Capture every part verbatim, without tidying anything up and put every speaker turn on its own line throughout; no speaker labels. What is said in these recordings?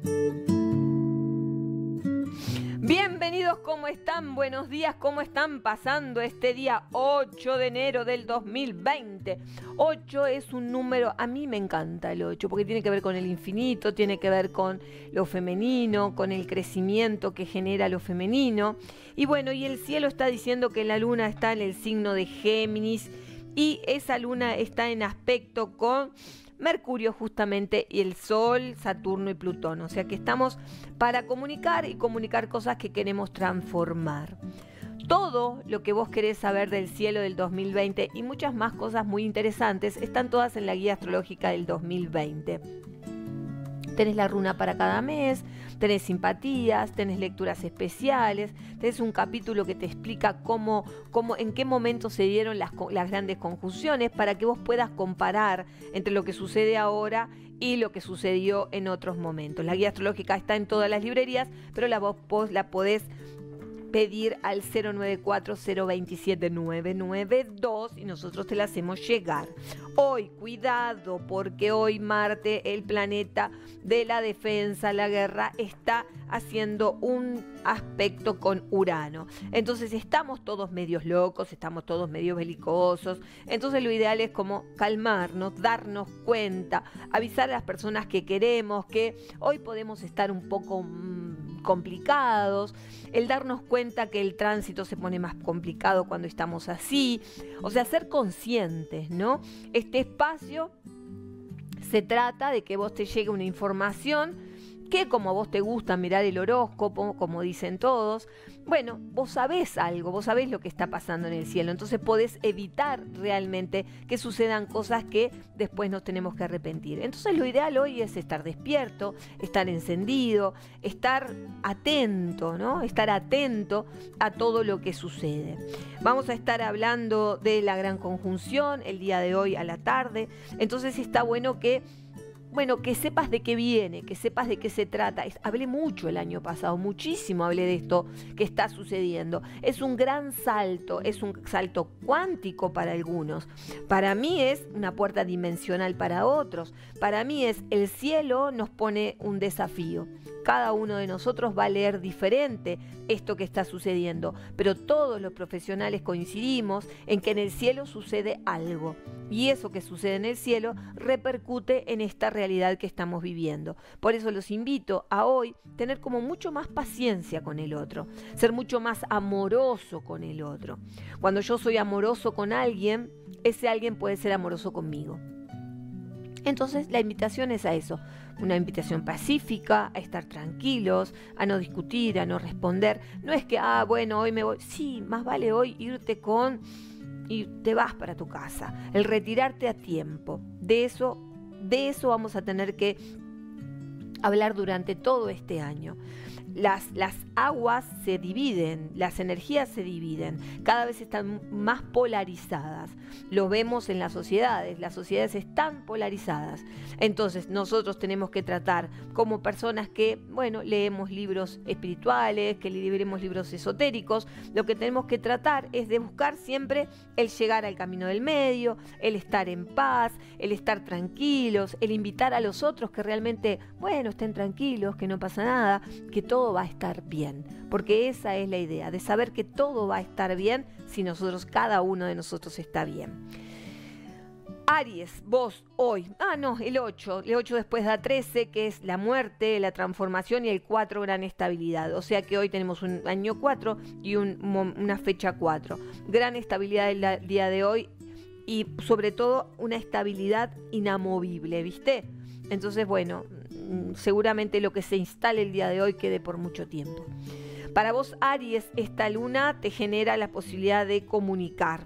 Bienvenidos, ¿cómo están? Buenos días, ¿cómo están pasando este día ocho de enero del dos mil veinte? ocho es un número, a mí me encanta el ocho, porque tiene que ver con el infinito, tiene que ver con lo femenino, con el crecimiento que genera lo femenino. Y bueno, y el cielo está diciendo que la luna está en el signo de Géminis y esa luna está en aspecto con Mercurio justamente y el Sol, Saturno y Plutón. O sea que estamos para comunicar y comunicar cosas que queremos transformar. Todo lo que vos querés saber del cielo del dos mil veinte y muchas más cosas muy interesantes están todas en la guía astrológica del dos mil veinte. Tenés la runa para cada mes, tenés simpatías, tenés lecturas especiales, tenés un capítulo que te explica cómo, cómo en qué momento se dieron las, las grandes conjunciones para que vos puedas comparar entre lo que sucede ahora y lo que sucedió en otros momentos. La guía astrológica está en todas las librerías, pero la vos, vos la podés pedir al cero nueve cuatro cero dos siete nueve nueve dos y nosotros te la hacemos llegar. Hoy, cuidado, porque hoy Marte, el planeta de la defensa, la guerra, está haciendo un aspecto con Urano. Entonces estamos todos medios locos, estamos todos medio belicosos. Entonces lo ideal es como calmarnos, darnos cuenta, avisar a las personas que queremos que hoy podemos estar un poco mmm, complicados, el darnos cuenta que el tránsito se pone más complicado cuando estamos así, o sea, ser conscientes, ¿no? Este espacio se trata de que vos te llegue una información que, como a vos te gusta mirar el horóscopo, como dicen todos, bueno, vos sabés algo, vos sabés lo que está pasando en el cielo, entonces podés evitar realmente que sucedan cosas que después nos tenemos que arrepentir. Entonces lo ideal hoy es estar despierto, estar encendido, estar atento, ¿no? Estar atento a todo lo que sucede. Vamos a estar hablando de la gran conjunción el día de hoy a la tarde, entonces está bueno que Bueno, que sepas de qué viene, que sepas de qué se trata. Hablé mucho el año pasado, muchísimo hablé de esto que está sucediendo. Es un gran salto, es un salto cuántico para algunos. Para mí es una puerta dimensional para otros. Para mí es el cielo nos pone un desafío. Cada uno de nosotros va a leer diferente esto que está sucediendo, pero todos los profesionales coincidimos en que en el cielo sucede algo. Y eso que sucede en el cielo repercute en esta realidad que estamos viviendo. Por eso los invito a hoy tener como mucho más paciencia con el otro, ser mucho más amoroso con el otro. Cuando yo soy amoroso con alguien, ese alguien puede ser amoroso conmigo. Entonces la invitación es a eso, una invitación pacífica, a estar tranquilos, a no discutir, a no responder. No es que, ah, bueno, hoy me voy. Sí, más vale hoy irte con y te vas para tu casa. El retirarte a tiempo. De eso, de eso vamos a tener que hablar durante todo este año. Las, las aguas se dividen, las energías se dividen, cada vez están más polarizadas. Lo vemos en las sociedades, las sociedades están polarizadas. Entonces nosotros tenemos que tratar como personas que, bueno, leemos libros espirituales, que leemos libros esotéricos. Lo que tenemos que tratar es de buscar siempre el llegar al camino del medio, el estar en paz, el estar tranquilos, el invitar a los otros que realmente, bueno, estén tranquilos, que no pasa nada, que todo va a estar bien, porque esa es la idea, de saber que todo va a estar bien si nosotros, cada uno de nosotros está bien. Aries, vos hoy, ah no, el ocho, el ocho después da trece, que es la muerte, la transformación, y el cuatro, gran estabilidad. O sea que hoy tenemos un año cuatro y un, una fecha cuatro. Gran estabilidad el día de hoy y sobre todo una estabilidad inamovible, ¿viste? Entonces, bueno, seguramente lo que se instale el día de hoy quede por mucho tiempo. Para vos, Aries, esta luna te genera la posibilidad de comunicar.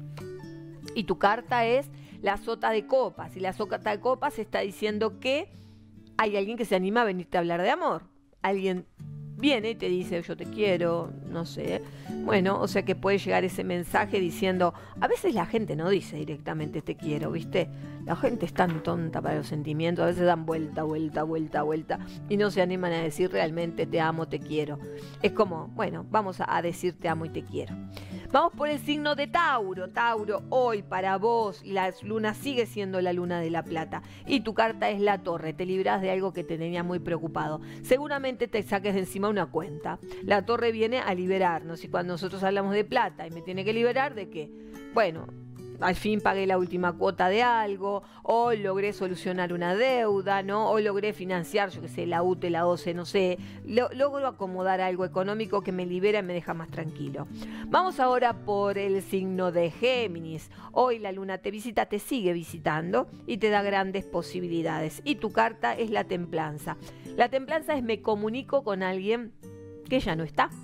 Y tu carta es la sota de copas. Y la sota de copas está diciendo que hay alguien que se anima a venirte a hablar de amor. Alguien viene y te dice, yo te quiero, no sé. Bueno, o sea que puede llegar ese mensaje diciendo, a veces la gente no dice directamente te quiero, ¿viste? La gente es tan tonta para los sentimientos, a veces dan vuelta, vuelta, vuelta, vuelta y no se animan a decir realmente te amo, te quiero. Es como, bueno, vamos a decir te amo y te quiero. Vamos por el signo de Tauro. Tauro, hoy para vos la luna sigue siendo la luna de la plata y tu carta es la torre. Te libras de algo que te tenía muy preocupado. Seguramente te saques de encima una cuenta. La torre viene a liberarnos y cuando nosotros hablamos de plata y me tiene que liberar, ¿de qué? Bueno, al fin pagué la última cuota de algo, o logré solucionar una deuda, ¿no? O logré financiar, yo qué sé, la U T E, la O C E, no sé. Lo, logro acomodar algo económico que me libera y me deja más tranquilo. Vamos ahora por el signo de Géminis. Hoy la luna te visita, te sigue visitando y te da grandes posibilidades. Y tu carta es la templanza. La templanza es me comunico con alguien que ya no está.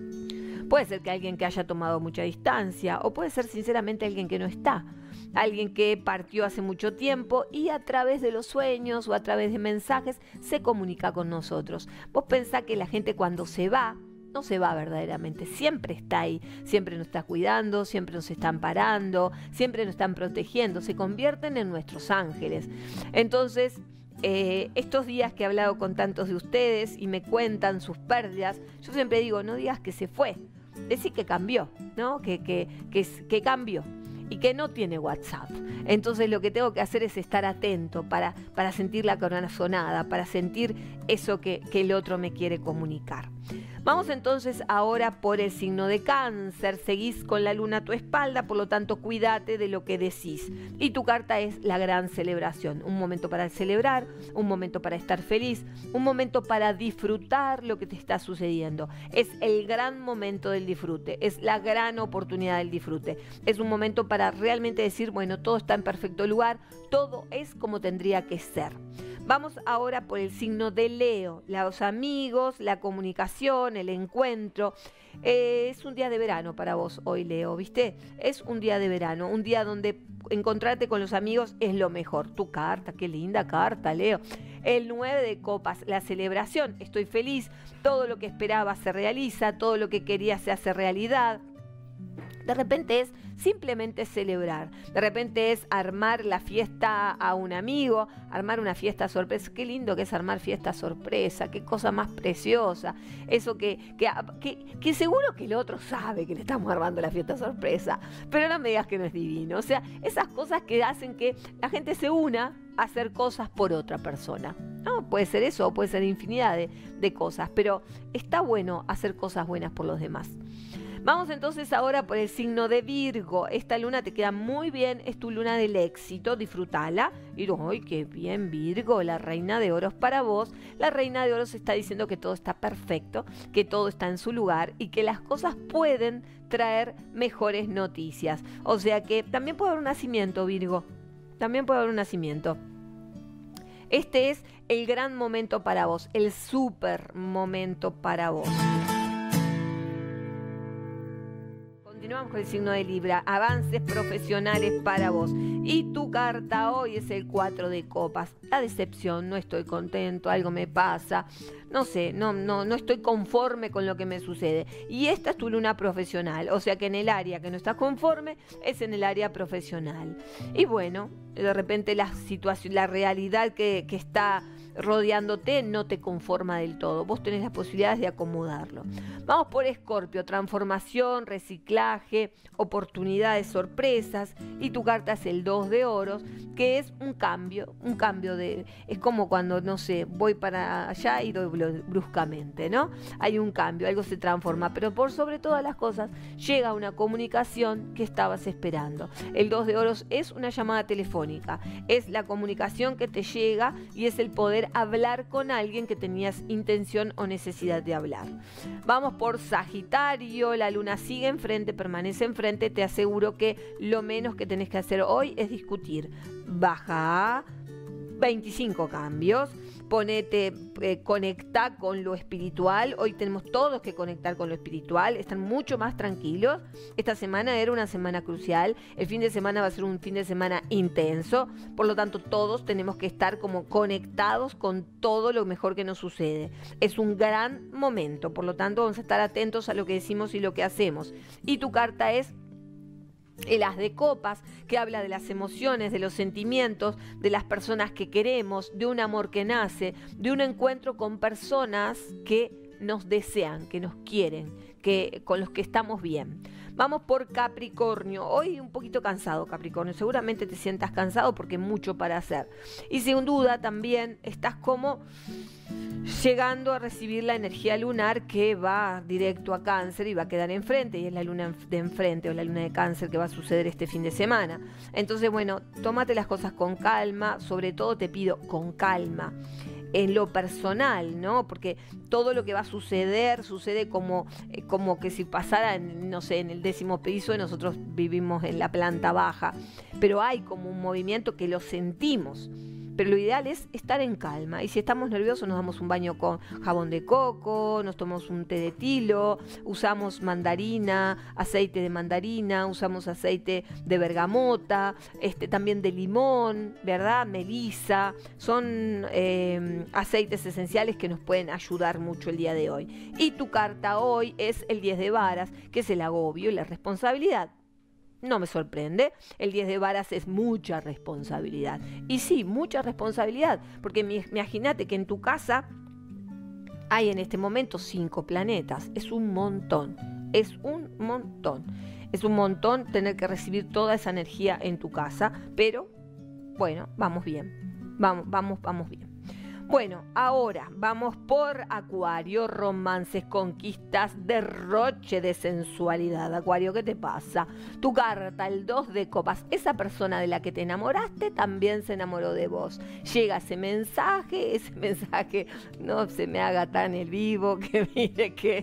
Puede ser que alguien que haya tomado mucha distancia o puede ser sinceramente alguien que no está. Alguien que partió hace mucho tiempo y a través de los sueños o a través de mensajes se comunica con nosotros. Vos pensás que la gente cuando se va, no se va verdaderamente, siempre está ahí, siempre nos está cuidando, siempre nos están parando, siempre nos están protegiendo, se convierten en nuestros ángeles. Entonces, Eh, estos días que he hablado con tantos de ustedes y me cuentan sus pérdidas, yo siempre digo, no digas que se fue, decí que cambió, ¿no? Que, que, que, que cambió y que no tiene WhatsApp. Entonces lo que tengo que hacer es estar atento para, para sentir la corazonada, para sentir eso que, que el otro me quiere comunicar. Vamos entonces ahora por el signo de Cáncer. Seguís con la luna a tu espalda, por lo tanto cuídate de lo que decís. Y tu carta es la gran celebración. Un momento para celebrar, un momento para estar feliz, un momento para disfrutar lo que te está sucediendo. Es el gran momento del disfrute, es la gran oportunidad del disfrute. Es un momento para realmente decir, bueno, todo está en perfecto lugar, todo es como tendría que ser. Vamos ahora por el signo de Leo, los amigos, la comunicación, el encuentro. Eh, es un día de verano para vos hoy, Leo, ¿viste? Es un día de verano, un día donde encontrarte con los amigos es lo mejor. Tu carta, qué linda carta, Leo. El nueve de copas, la celebración, estoy feliz, todo lo que esperaba se realiza, todo lo que quería se hace realidad. De repente es simplemente celebrar, de repente es armar la fiesta a un amigo, armar una fiesta sorpresa. Qué lindo que es armar fiesta sorpresa, qué cosa más preciosa. Eso que, que, que, que seguro que el otro sabe que le estamos armando la fiesta sorpresa, pero no me digas que no es divino. O sea, esas cosas que hacen que la gente se una a hacer cosas por otra persona. No, puede ser eso o puede ser infinidad de, de cosas, pero está bueno hacer cosas buenas por los demás. Vamos entonces ahora por el signo de Virgo. Esta luna te queda muy bien, es tu luna del éxito, disfrútala. Y ¡ay, qué bien, Virgo! La reina de oros para vos. La reina de oros está diciendo que todo está perfecto, que todo está en su lugar y que las cosas pueden traer mejores noticias. O sea que también puede haber un nacimiento, Virgo. También puede haber un nacimiento. Este es el gran momento para vos, el súper momento para vos. Continuamos con el signo de Libra, avances profesionales para vos. Y tu carta hoy es el cuatro de copas. La decepción, no estoy contento, algo me pasa, no sé, no, no, no estoy conforme con lo que me sucede. Y esta es tu luna profesional, o sea que en el área que no estás conforme es en el área profesional. Y bueno, de repente la situación, la realidad que, que está rodeándote no te conforma del todo. Vos tenés las posibilidades de acomodarlo. Vamos por Escorpio, transformación, reciclaje, oportunidades, sorpresas. Y tu carta es el dos de oros, que es un cambio, un cambio de... Es como cuando, no sé, voy para allá y doy bruscamente, ¿no? Hay un cambio, algo se transforma, pero por sobre todas las cosas llega una comunicación que estabas esperando. El dos de oros es una llamada telefónica, es la comunicación que te llega y es el poder hablar con alguien que tenías intención o necesidad de hablar. Vamos por Sagitario, la luna sigue enfrente, permanece enfrente, te aseguro que lo menos que tenés que hacer hoy es discutir. Baja veinticinco cambios, ponete, eh, conecta con lo espiritual. Hoy tenemos todos que conectar con lo espiritual, están mucho más tranquilos. Esta semana era una semana crucial, el fin de semana va a ser un fin de semana intenso, por lo tanto todos tenemos que estar como conectados con todo lo mejor que nos sucede. Es un gran momento, por lo tanto vamos a estar atentos a lo que decimos y lo que hacemos. Y tu carta es el as de copas, que habla de las emociones, de los sentimientos, de las personas que queremos, de un amor que nace, de un encuentro con personas que nos desean, que nos quieren, que, con los que estamos bien. Vamos por Capricornio. Hoy un poquito cansado, Capricornio. Seguramente te sientas cansado porque hay mucho para hacer. Y sin duda también estás como llegando a recibir la energía lunar que va directo a Cáncer y va a quedar enfrente, y es la luna de enfrente o la luna de Cáncer que va a suceder este fin de semana. Entonces, bueno, tómate las cosas con calma, sobre todo te pido con calma en lo personal, ¿no? Porque todo lo que va a suceder sucede como, eh, como que si pasara, en, no sé, en el décimo piso y nosotros vivimos en la planta baja, pero hay como un movimiento que lo sentimos. Pero lo ideal es estar en calma. Y si estamos nerviosos, nos damos un baño con jabón de coco, nos tomamos un té de tilo, usamos mandarina, aceite de mandarina, usamos aceite de bergamota, este, también de limón, ¿verdad? Melisa. Son eh, aceites esenciales que nos pueden ayudar mucho el día de hoy. Y tu carta hoy es el diez de varas, que es el agobio y la responsabilidad. No me sorprende, el diez de varas es mucha responsabilidad. Y sí, mucha responsabilidad, porque imagínate que en tu casa hay en este momento cinco planetas. Es un montón, es un montón. Es un montón tener que recibir toda esa energía en tu casa, pero bueno, vamos bien, vamos, vamos, vamos bien. Bueno, ahora vamos por Acuario, romances, conquistas, derroche de sensualidad. Acuario, ¿qué te pasa? Tu carta, el dos de copas, esa persona de la que te enamoraste también se enamoró de vos. Llega ese mensaje, ese mensaje no se me haga tan el vivo, que mire que...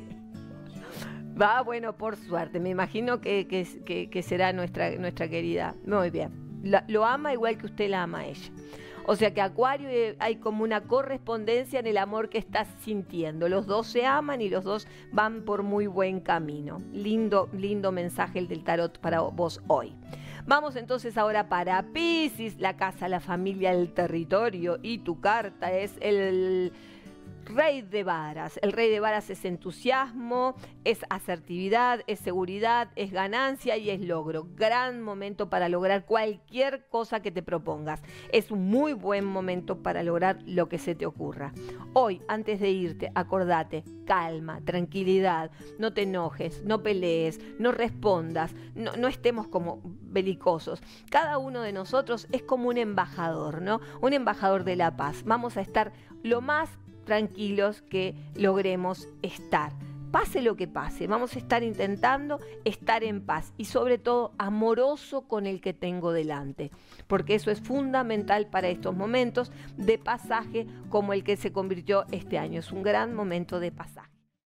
Va, bueno, por suerte, me imagino que, que, que, que será nuestra, nuestra querida. Muy bien, la, lo ama igual que usted la ama a ella. O sea que Acuario hay como una correspondencia en el amor que estás sintiendo. Los dos se aman y los dos van por muy buen camino. Lindo, lindo mensaje el del tarot para vos hoy. Vamos entonces ahora para Piscis, la casa, la familia, el territorio. Y tu carta es el Rey de varas. El Rey de varas es entusiasmo, es asertividad, es seguridad, es ganancia y es logro. Gran momento para lograr cualquier cosa que te propongas. Es un muy buen momento para lograr lo que se te ocurra. Hoy, antes de irte, acordate, calma, tranquilidad, no te enojes, no pelees, no respondas, no, no estemos como belicosos. Cada uno de nosotros es como un embajador, ¿no? Un embajador de la paz. Vamos a estar lo más tranquilos que logremos estar. Pase lo que pase, vamos a estar intentando estar en paz y sobre todo amoroso con el que tengo delante, porque eso es fundamental para estos momentos de pasaje como el que se convirtió este año. Es un gran momento de pasaje.